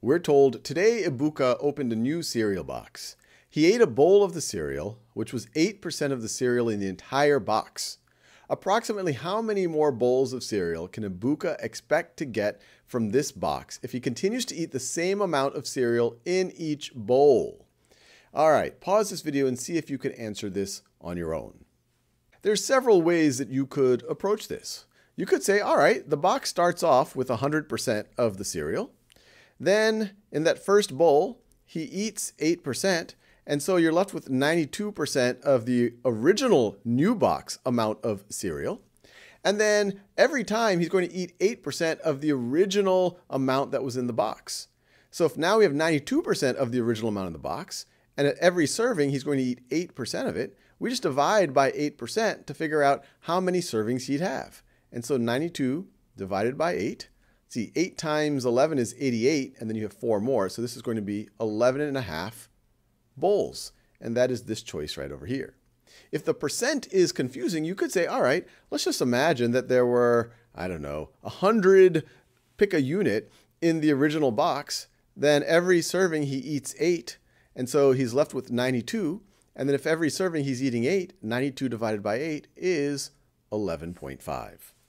We're told, today Ibuka opened a new cereal box. He ate a bowl of the cereal, which was 8% of the cereal in the entire box. Approximately how many more bowls of cereal can Ibuka expect to get from this box if he continues to eat the same amount of cereal in each bowl? All right, pause this video and see if you can answer this on your own. There's several ways that you could approach this. You could say, all right, the box starts off with 100% of the cereal. Then in that first bowl, he eats 8%, and so you're left with 92% of the original new box amount of cereal. And then every time he's going to eat 8% of the original amount that was in the box. So if now we have 92% of the original amount in the box, and at every serving he's going to eat 8% of it, we just divide by 8% to figure out how many servings he'd have. And so 92 divided by 8. See, 8 times 11 is 88, and then you have 4 more. So this is going to be 11.5 bowls. And that is this choice right over here. If the percent is confusing, you could say, all right, let's just imagine that there were, I don't know, 100, pick a unit in the original box. Then every serving he eats 8, and so he's left with 92. And then if every serving he's eating 8, 92 divided by 8 is 11.5.